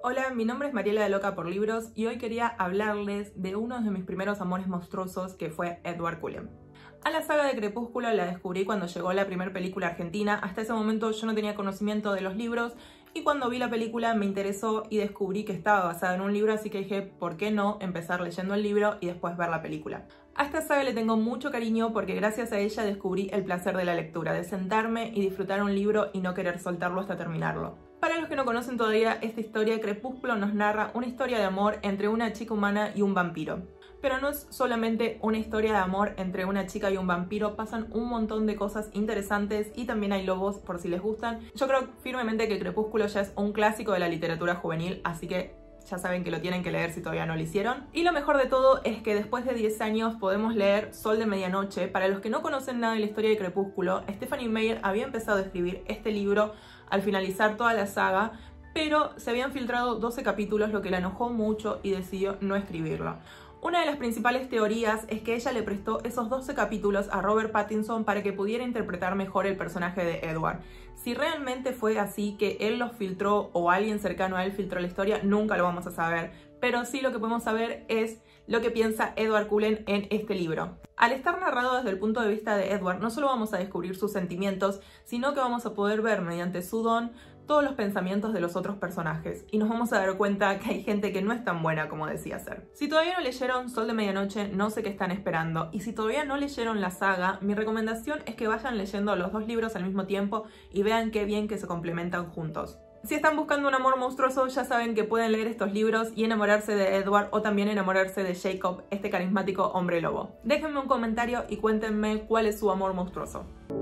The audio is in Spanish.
Hola, mi nombre es Mariela de Loca por Libros y hoy quería hablarles de uno de mis primeros amores monstruosos que fue Edward Cullen. A la saga de Crepúsculo la descubrí cuando llegó la primera película argentina. Hasta ese momento yo no tenía conocimiento de los libros y cuando vi la película me interesó y descubrí que estaba basada en un libro, así que dije, ¿por qué no empezar leyendo el libro y después ver la película? A esta saga le tengo mucho cariño porque gracias a ella descubrí el placer de la lectura, de sentarme y disfrutar un libro y no querer soltarlo hasta terminarlo. Para los que no conocen todavía esta historia, Crepúsculo nos narra una historia de amor entre una chica humana y un vampiro. Pero no es solamente una historia de amor entre una chica y un vampiro, pasan un montón de cosas interesantes y también hay lobos por si les gustan. Yo creo firmemente que Crepúsculo ya es un clásico de la literatura juvenil, así que ya saben que lo tienen que leer si todavía no lo hicieron. Y lo mejor de todo es que después de 10 años podemos leer Sol de Medianoche. Para los que no conocen nada de la historia de Crepúsculo, Stephenie Meyer había empezado a escribir este libro al finalizar toda la saga, pero se habían filtrado 12 capítulos, lo que la enojó mucho y decidió no escribirlo. Una de las principales teorías es que ella le prestó esos 12 capítulos a Robert Pattinson para que pudiera interpretar mejor el personaje de Edward. Si realmente fue así, que él los filtró o alguien cercano a él filtró la historia, nunca lo vamos a saber. Pero sí lo que podemos saber es lo que piensa Edward Cullen en este libro. Al estar narrado desde el punto de vista de Edward, no solo vamos a descubrir sus sentimientos, sino que vamos a poder ver mediante su don todos los pensamientos de los otros personajes y nos vamos a dar cuenta que hay gente que no es tan buena como decía ser. Si todavía no leyeron Sol de Medianoche, no sé qué están esperando, y si todavía no leyeron la saga, mi recomendación es que vayan leyendo los dos libros al mismo tiempo y vean qué bien que se complementan juntos. Si están buscando un amor monstruoso, ya saben que pueden leer estos libros y enamorarse de Edward o también enamorarse de Jacob, este carismático hombre lobo. Déjenme un comentario y cuéntenme cuál es su amor monstruoso.